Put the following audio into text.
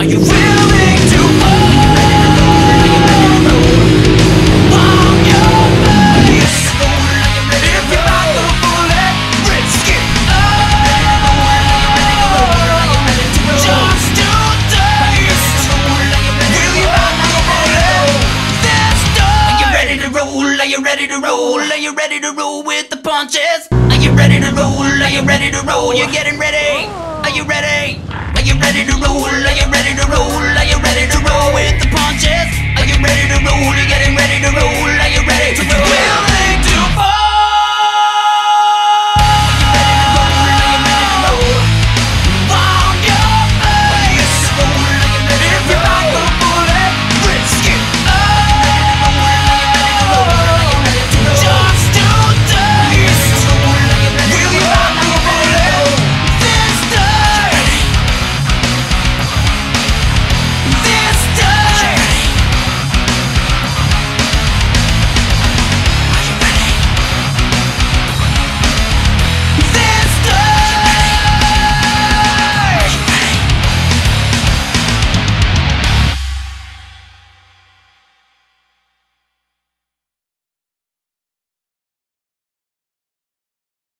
you willing to fall on your face? If you like a bullet, risk it. Just to taste. Will you like a bullet? This time. Are you ready to roll? Are you ready to roll? Are you ready to roll with the punches? Are you ready to roll? Are you ready to roll? You're getting ready. Are you ready? Are you ready to roll? Are you ready to roll? Are you ready to roll with the punches? Are you ready to roll? You're getting ready to roll. Are you ready to roll?